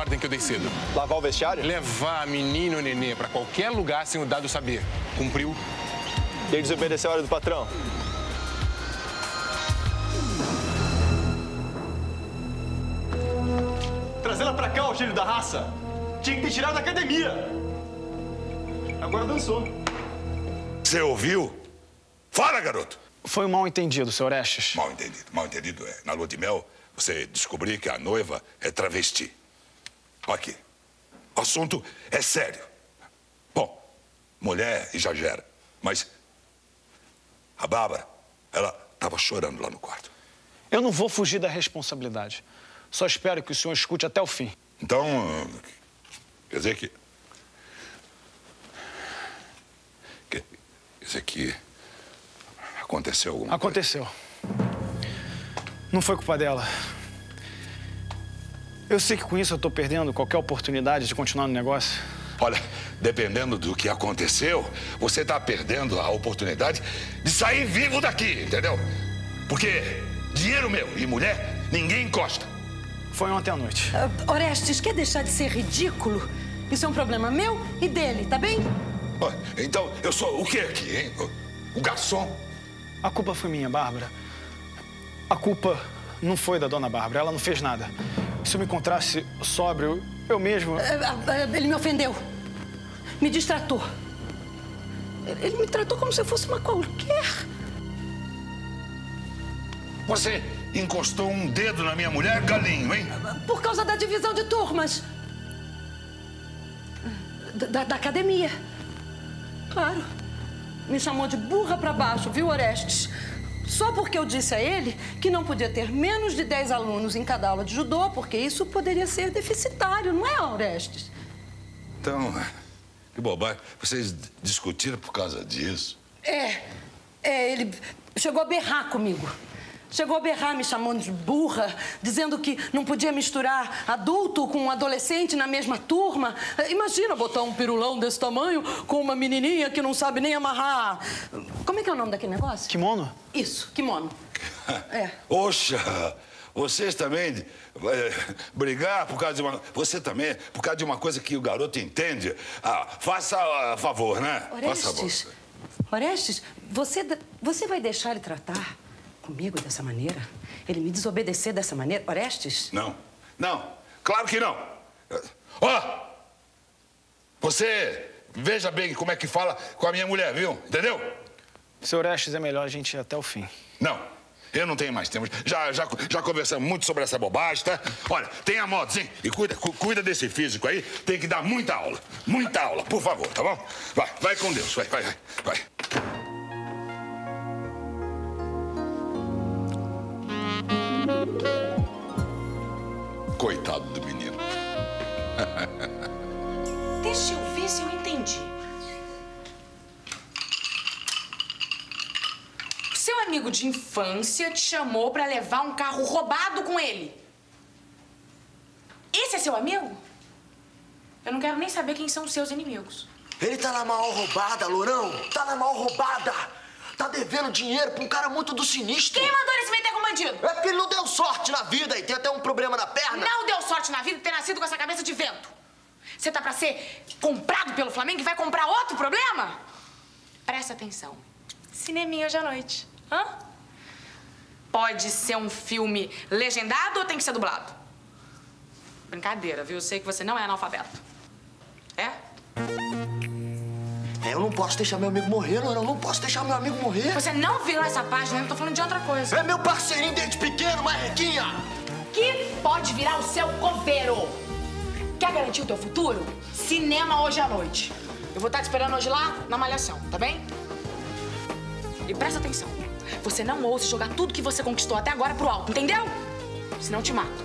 ordem que eu dei cedo. Lavar o vestiário? Levar menino ou nenê pra qualquer lugar sem o dado saber. Cumpriu? Ele desobedeceu a ordem do patrão. Trazê-la pra cá, o filho da raça. Tinha que ter tirado da academia. Agora dançou. Você ouviu? Fala, garoto! Foi um mal-entendido, seu Orestes. Mal-entendido. Mal-entendido é. Na lua de mel, você descobriu que a noiva é travesti. Olha aqui. O assunto é sério. Bom, mulher exagera, mas a Bárbara, ela estava chorando lá no quarto. Eu não vou fugir da responsabilidade. Só espero que o senhor escute até o fim. Então, quer dizer que... Quer dizer que aconteceu alguma coisa? Aconteceu. Não foi culpa dela. Eu sei que com isso eu tô perdendo qualquer oportunidade de continuar no negócio. Olha, dependendo do que aconteceu, você tá perdendo a oportunidade de sair vivo daqui, entendeu? Porque dinheiro meu e mulher, ninguém encosta. Foi ontem à noite. Orestes, quer deixar de ser ridículo? Isso é um problema meu e dele, tá bem? Então, eu sou o quê aqui, hein? O garçom? A culpa foi minha, Bárbara. A culpa não foi da dona Bárbara. Ela não fez nada. Se eu me encontrasse sóbrio, eu mesmo... Ele me ofendeu. Me distratou. Ele me tratou como se eu fosse uma qualquer. Você encostou um dedo na minha mulher, galinho, hein? Por causa da divisão de turmas. Da academia. Claro. Me chamou de burra pra baixo, viu, Orestes? Só porque eu disse a ele que não podia ter menos de 10 alunos em cada aula de judô, porque isso poderia ser deficitário, não é, Orestes? Então, que bobagem. Vocês discutiram por causa disso? Ele chegou a berrar comigo. Chegou a berrar me chamando de burra, dizendo que não podia misturar adulto com um adolescente na mesma turma. Imagina botar um pirulão desse tamanho com uma menininha que não sabe nem amarrar. Como é que é o nome daquele negócio? Kimono? Isso, kimono. Oxa, vocês também brigar por causa de uma... Você também, por causa de uma coisa que o garoto entende. Faça favor, né? Orestes, Orestes, você vai deixar ele tratar comigo dessa maneira? Ele me desobedecer dessa maneira? Orestes? Não, claro que não. Você veja bem como é que fala com a minha mulher, viu? Entendeu? Seu Orestes, é melhor a gente ir até o fim. Não, eu não tenho mais tempo. Já conversamos muito sobre essa bobagem, tá? Olha, tenha modos, hein? E cuida desse físico aí. Tem que dar muita aula, por favor, tá bom? Vai com Deus, vai. Coitado do menino. Deixa eu ver se eu entendi. Seu amigo de infância te chamou pra levar um carro roubado com ele. Esse é seu amigo? Eu não quero nem saber quem são os seus inimigos. Ele tá na maior roubada, Lourão. Tá na maior roubada. Tá devendo dinheiro pra um cara muito do sinistro. Quem mandou ele se meter com bandido? É porque ele não deu sorte na vida e tem até um problema na perna. Não deu sorte na vida de ter nascido com essa cabeça de vento. Você tá pra ser comprado pelo Flamengo e vai comprar outro problema? Presta atenção. Cineminha hoje à noite. Hã? Pode ser um filme legendado ou tem que ser dublado? Brincadeira, viu? Eu sei que você não é analfabeto. É? Eu não posso deixar meu amigo morrer, Lourão. Não posso deixar meu amigo morrer. Você não virou essa página, eu tô falando de outra coisa. É meu parceirinho desde pequeno, marrequinha. Que pode virar o seu coveiro. Quer garantir o teu futuro? Cinema hoje à noite. Eu vou estar te esperando hoje lá na Malhação, tá bem? E presta atenção. Você não ouça jogar tudo que você conquistou até agora pro alto, entendeu? Senão eu te mato.